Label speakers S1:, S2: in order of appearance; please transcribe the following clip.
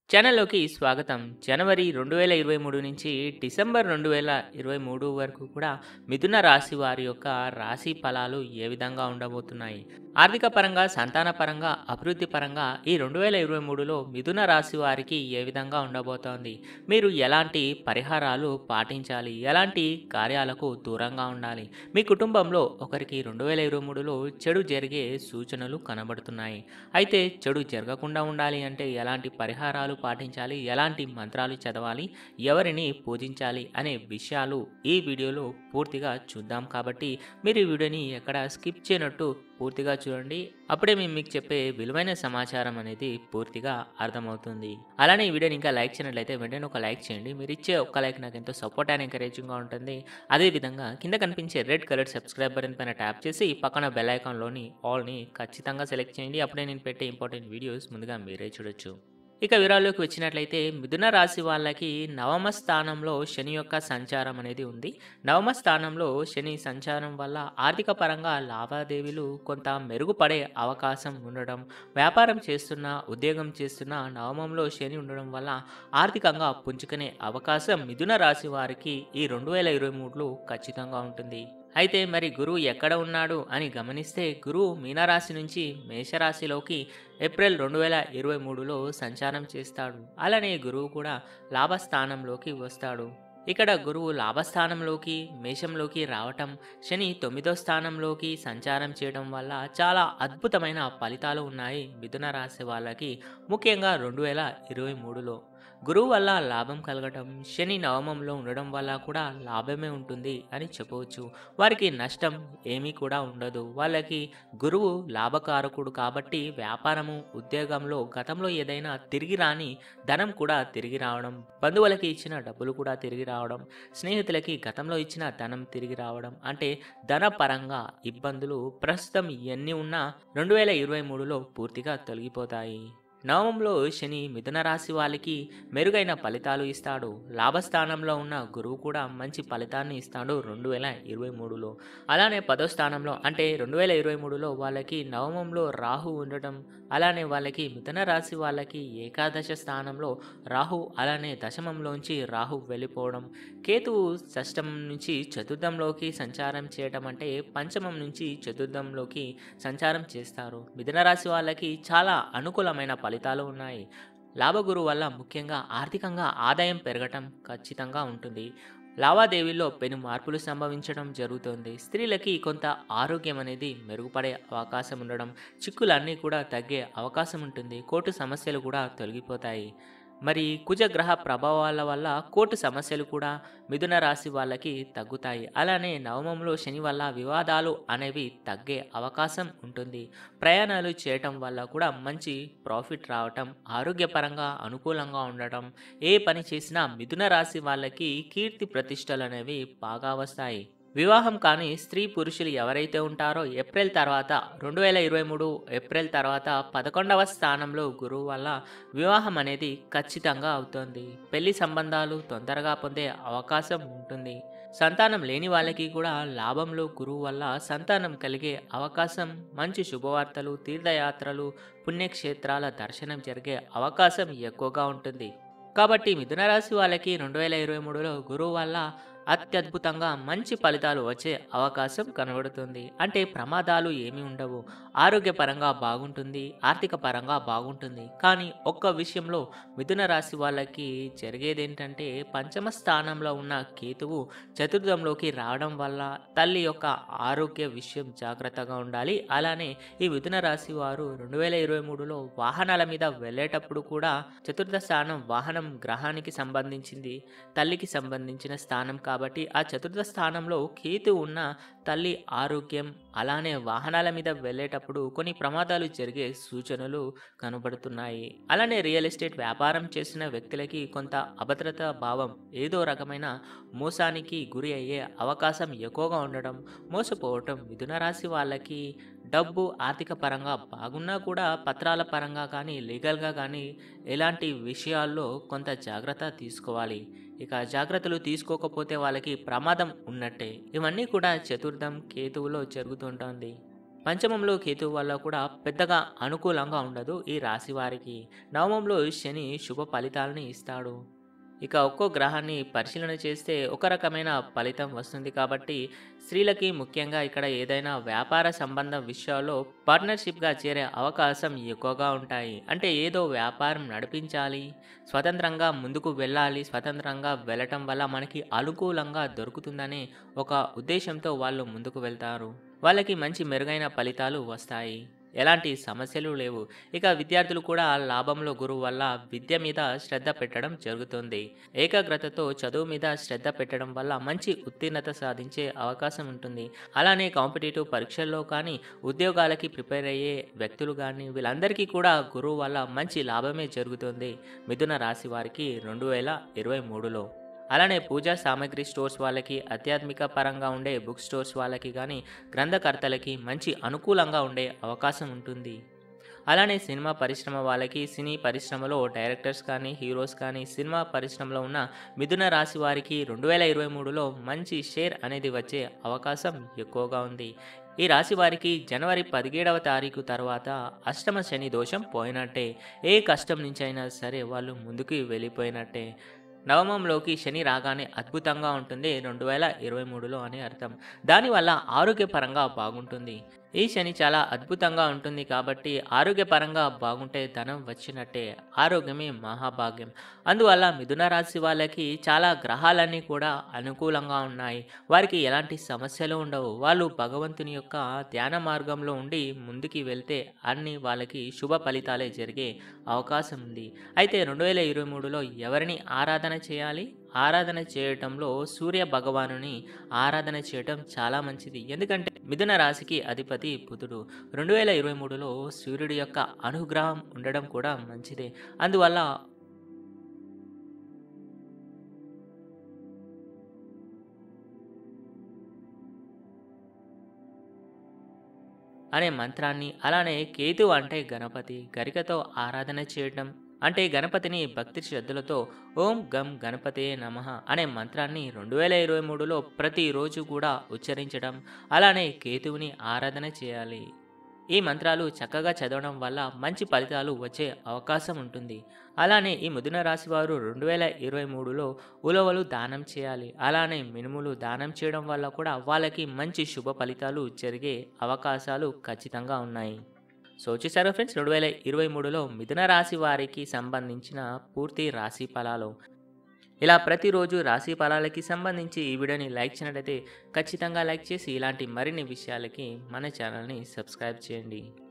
S1: ఛానల్‌లోకి స్వాగతం. జనవరి 2023 నుంచి డిసెంబర్ 2023 వరకు కూడా మిథున రాశి వారి యొక్క రాశి ఫలాలు ఏ విధంగా ఉండబోతున్నాయి? ఆర్థిక పరంగా, సంతాన పరంగా, అభివృద్ధి పరంగా ఈ 2023లో మిథున రాశి వారికి ఏ విధంగా ఉండబోతోంది? మీరు ఎలాంటి పరిహారాలు పాటించాలి? ఎలాంటి కార్యాలకు దూరంగా ఉండాలి? మీ కుటుంబంలో ఒకరికి 2023లో చెడు జరిగే సూచనలు కనబడుతున్నాయి. అయితే చెడు జరగకుండా ఉండాలి అంటే ఎలాంటి పరిహారాలు పాటించాలి, ఎలాంటి మంత్రాలు చదవాలి, ఎవరిని పూజించాలి అనే విషయాలు ఈ వీడియోలో పూర్తిగా చూద్దాం. కాబట్టి మీరు ఈ వీడియోని ఎక్కడ స్కిప్ చేయనట్టు పూర్తిగా చూడండి. అప్పుడే మేము మీకు చెప్పే విలువైన సమాచారం అనేది పూర్తిగా అర్థమవుతుంది. అలానే ఈ వీడియోని ఇంకా లైక్ చేయనట్లయితే వెంటనే ఒక లైక్ చేయండి. మీరు ఇచ్చే ఒక్క లైక్ నాకు ఎంతో సపోర్ట్ అండ్ ఎంకరేజింగ్గా ఉంటుంది. అదేవిధంగా కింద కనిపించే రెడ్ కలర్ సబ్స్క్రైబ్ బటన్ పైన ట్యాప్ చేసి పక్కన బెల్ ఐకాన్లోని ఆల్ని ఖచ్చితంగా సెలెక్ట్ చేయండి. అప్పుడే నేను పెట్టే ఇంపార్టెంట్ వీడియోస్ ముందుగా మీరే చూడొచ్చు. ఇక వివరాల్లోకి వచ్చినట్లయితే మిథున రాశి వాళ్ళకి నవమ స్థానంలో శని యొక్క సంచారం అనేది ఉంది. నవమ స్థానంలో శని సంచారం వల్ల ఆర్థిక పరంగా లావాదేవీలు కొంత మెరుగుపడే అవకాశం ఉండడం, వ్యాపారం చేస్తున్న, ఉద్యోగం చేస్తున్న నవమంలో శని ఉండడం వల్ల ఆర్థికంగా పుంజుకునే అవకాశం మిథున రాశి వారికి ఈ 2023లో ఖచ్చితంగా ఉంటుంది. అయితే మరి గురువు ఎక్కడ ఉన్నాడు అని గమనిస్తే గురువు మీనరాశి నుంచి మేషరాశిలోకి ఏప్రిల్ 2023లో సంచారం చేస్తాడు. అలానే గురువు కూడా లాభస్థానంలోకి వస్తాడు. ఇక్కడ గురువు లాభస్థానంలోకి మేషంలోకి రావటం, శని 9వ స్థానంలోకి సంచారం చేయడం వల్ల చాలా అద్భుతమైన ఫలితాలు ఉన్నాయి మిథున రాశి వాళ్ళకి, ముఖ్యంగా 2023లో. గురువు వల్ల లాభం కలగటం, శని నవమంలో ఉండడం వల్ల కూడా లాభమే ఉంటుంది అని చెప్పవచ్చు. వారికి నష్టం ఏమీ కూడా ఉండదు. వాళ్ళకి గురువు లాభకారకుడు కాబట్టి వ్యాపారము, ఉద్యోగంలో గతంలో ఏదైనా తిరిగి రాని ధనం కూడా తిరిగి రావడం, బంధువులకి ఇచ్చిన డబ్బులు కూడా తిరిగి రావడం, స్నేహితులకి గతంలో ఇచ్చిన ధనం తిరిగి రావడం, అంటే ధన పరంగా ఇబ్బందులు ప్రస్తుతం ఎన్ని ఉన్నా 2023లో పూర్తిగా తొలగిపోతాయి. నవమంలో శని మిథున రాశి వాళ్ళకి మెరుగైన ఫలితాలు ఇస్తాడు. లాభస్థానంలో ఉన్న గురువు కూడా మంచి ఫలితాన్ని ఇస్తాడు 2023లో. అలానే 10వ స్థానంలో అంటే 2023లో వాళ్ళకి నవమంలో రాహు ఉండటం, అలానే వాళ్ళకి మిథున రాశి వాళ్ళకి ఏకాదశ స్థానంలో రాహు, అలానే దశమంలోంచి రాహు వెళ్ళిపోవడం, కేతువు షష్టమం నుంచి చతుర్థంలోకి సంచారం చేయడం, అంటే పంచమం నుంచి చతుర్థంలోకి సంచారం చేస్తారు. మిథున రాశి వాళ్ళకి చాలా అనుకూలమైన ఫలితాలు ఉన్నాయి. లాభగురు వల్ల ముఖ్యంగా ఆర్థికంగా ఆదాయం పెరగటం ఖచ్చితంగా ఉంటుంది. లావాదేవీల్లో పెను మార్పులు సంభవించడం జరుగుతుంది. స్త్రీలకి కొంత ఆరోగ్యం అనేది మెరుగుపడే అవకాశం ఉండడం, చిక్కులన్నీ కూడా తగ్గే అవకాశం ఉంటుంది. కోర్టు సమస్యలు కూడా తొలగిపోతాయి. మరి కుజగ్రహ ప్రభావాల వల్ల కోర్టు సమస్యలు కూడా మిథున రాశి వాళ్ళకి తగ్గుతాయి. అలానే నవమంలో శని వల్ల వివాదాలు అనేవి తగ్గే అవకాశం ఉంటుంది. ప్రయాణాలు చేయటం వల్ల కూడా మంచి ప్రాఫిట్ రావటం, ఆరోగ్యపరంగా అనుకూలంగా ఉండటం, ఏ పని చేసినా మిథున రాశి వాళ్ళకి కీర్తి ప్రతిష్టలు అనేవి బాగా వస్తాయి. వివాహం కాని స్త్రీ పురుషులు ఎవరైతే ఉంటారో ఏప్రిల్ తర్వాత 2023 ఏప్రిల్ తర్వాత 11వ స్థానంలో గురువు వల్ల వివాహం అనేది ఖచ్చితంగా అవుతుంది. పెళ్లి సంబంధాలు తొందరగా పొందే అవకాశం ఉంటుంది. సంతానం లేని వాళ్ళకి కూడా లాభంలో గురువు వల్ల సంతానం కలిగే అవకాశం, మంచి శుభవార్తలు, తీర్థయాత్రలు, పుణ్యక్షేత్రాల దర్శనం జరిగే అవకాశం ఎక్కువగా ఉంటుంది. కాబట్టి మిథున రాశి వాళ్ళకి 2023లో గురువు వల్ల అత్యద్భుతంగా మంచి ఫలితాలు వచ్చే అవకాశం కనబడుతుంది. అంటే ప్రమాదాలు ఏమీ ఉండవు, ఆరోగ్యపరంగా బాగుంటుంది, ఆర్థిక పరంగా బాగుంటుంది. కానీ ఒక్క విషయంలో మిథున రాశి వాళ్ళకి జరిగేది ఏంటంటే పంచమ స్థానంలో ఉన్న కేతువు చతుర్థంలోకి రావడం వల్ల తల్లి యొక్క ఆరోగ్య విషయం జాగ్రత్తగా ఉండాలి. అలానే ఈ మిథున రాశి వారు 2023లో వాహనాల మీద వెళ్ళేటప్పుడు కూడా చతుర్థ స్థానం వాహనం గ్రహానికి సంబంధించింది, తల్లికి సంబంధించిన స్థానం కాబట్టి ఆ చతుర్థ స్థానంలో కేతు ఉన్న తల్లి ఆరోగ్యం, అలానే వాహనాల మీద వెళ్ళేటప్పుడు కొన్ని ప్రమాదాలు జరిగే సూచనలు కనబడుతున్నాయి. అలానే రియల్ ఎస్టేట్ వ్యాపారం చేసిన వ్యక్తులకి కొంత అభద్రత భావం, ఏదో రకమైన మోసానికి గురి అయ్యే అవకాశం ఎక్కువగా ఉండడం, మోసపోవటం. మిథున రాశి వాళ్ళకి డబ్బు ఆర్థిక పరంగా బాగున్నా కూడా పత్రాల పరంగా కానీ లీగల్గా కానీ ఎలాంటి విషయాల్లో కొంత జాగ్రత్త తీసుకోవాలి. ఇక జాగ్రత్తలు తీసుకోకపోతే వాళ్ళకి ప్రమాదం ఉన్నట్టే. ఇవన్నీ కూడా చతుర్థం కేతువులో జరుగుతుంటుంది. పంచమంలో కేతువు వల్ల కూడా పెద్దగా అనుకూలంగా ఉండదు ఈ రాశి వారికి. నవమంలో శని శుభ ఫలితాలని ఇస్తాడు. ఇక ఒక్కో గ్రహాన్ని పరిశీలన చేస్తే ఒక రకమైన ఫలితం వస్తుంది కాబట్టి స్త్రీలకి ముఖ్యంగా ఇక్కడ ఏదైనా వ్యాపార సంబంధ విషయాల్లో పార్ట్నర్షిప్గా చేరే అవకాశం ఎక్కువగా ఉంటాయి. అంటే ఏదో వ్యాపారం నడిపించాలి, స్వతంత్రంగా ముందుకు వెళ్ళాలి, స్వతంత్రంగా వెళ్ళటం వల్ల మనకి అనుకూలంగా దొరుకుతుందనే ఒక ఉద్దేశంతో వాళ్ళు ముందుకు వెళ్తారు. వాళ్ళకి మంచి మెరుగైన ఫలితాలు వస్తాయి. ఎలాంటి సమస్యలు లేవు. ఇక విద్యార్థులు కూడా లాభంలో గురువు వల్ల విద్య మీద శ్రద్ధ పెట్టడం జరుగుతుంది. ఏకాగ్రతతో చదువు మీద శ్రద్ధ పెట్టడం వల్ల మంచి ఉత్తీర్ణత సాధించే అవకాశం ఉంటుంది. అలానే కాంపిటేటివ్ పరీక్షల్లో కానీ, ఉద్యోగాలకి ప్రిపేర్ అయ్యే వ్యక్తులు కానీ వీళ్ళందరికీ కూడా గురువు వల్ల మంచి లాభమే జరుగుతుంది మిథున రాశి వారికి 2023లో. అలానే పూజా సామాగ్రి స్టోర్స్ వాళ్ళకి, ఆధ్యాత్మిక పరంగా ఉండే బుక్ స్టోర్స్ వాళ్ళకి కానీ, గ్రంథకర్తలకి మంచి అనుకూలంగా ఉండే అవకాశం ఉంటుంది. అలానే సినిమా పరిశ్రమ వాళ్ళకి, సినీ పరిశ్రమలో డైరెక్టర్స్ కానీ, హీరోస్ కానీ, సినిమా పరిశ్రమలో ఉన్న మిథున రాశి వారికి 2023లో మంచి షేర్ అనేది వచ్చే అవకాశం ఎక్కువగా ఉంది. ఈ రాశి వారికి జనవరి 17వ తారీఖు తర్వాత అష్టమ శని దోషం పోయినట్టే. ఏ కష్టం నుంచి అయినా సరే వాళ్ళు ముందుకు వెళ్ళిపోయినట్టే. నవమంలోకి శని రాగానే అద్భుతంగా ఉంటుంది 2023లో అని అర్థం. దానివల్ల ఆరోగ్యపరంగా బాగుంటుంది. ఈ శని చాలా అద్భుతంగా ఉంటుంది కాబట్టి ఆరోగ్యపరంగా బాగుంటే ధనం వచ్చినట్టే. ఆరోగ్యమే మహాభాగ్యం. అందువల్ల మిథున రాశి వాళ్ళకి చాలా గ్రహాలన్నీ కూడా అనుకూలంగా ఉన్నాయి. వారికి ఎలాంటి సమస్యలు ఉండవు. వాళ్ళు భగవంతుని యొక్క ధ్యాన మార్గంలో ఉండి ముందుకి వెళ్తే అన్ని వాళ్ళకి శుభ ఫలితాలే జరిగే అవకాశం ఉంది. అయితే 2023లో ఎవరిని ఆరాధన చేయాలి? ఆరాధన చేయటంలో సూర్య భగవానుని ఆరాధన చేయటం చాలా మంచిది. ఎందుకంటే మిథున రాశికి అధిపతి బుధుడు. 2023లో సూర్యుడి యొక్క అనుగ్రహం ఉండడం కూడా మంచిదే. అందువల్ల అనే మంత్రాన్ని, అలానే కేతు అంటే గణపతి, గరికతో ఆరాధన చేయటం, అంటే గణపతిని భక్తి శ్రద్ధలతో ఓం గం గణపతే నమః అనే మంత్రాన్ని 2023లో ప్రతిరోజు కూడా ఉచ్చరించడం, అలానే కేతువుని ఆరాధన చేయాలి. ఈ మంత్రాలు చక్కగా చదవడం వల్ల మంచి ఫలితాలు వచ్చే అవకాశం ఉంటుంది. అలానే ఈ మిథున రాశి వారు 2023లో ఉలవలు దానం చేయాలి. అలానే మినుములు దానం చేయడం వల్ల కూడా వాళ్ళకి మంచి శుభ ఫలితాలు జరిగే అవకాశాలు ఖచ్చితంగా ఉన్నాయి. సో చూసారా ఫ్రెండ్స్, 2023లో మిథున రాశి వారికి సంబంధించిన పూర్తి రాశి ఫలాలు. ఇలా ప్రతిరోజు రాశి ఫలాలకి సంబంధించి ఈ వీడియోని లైక్ చేసినట్లయితే ఖచ్చితంగా లైక్ చేసి ఇలాంటి మరిన్ని విషయాలకి మన ఛానల్ని సబ్స్క్రైబ్ చేయండి.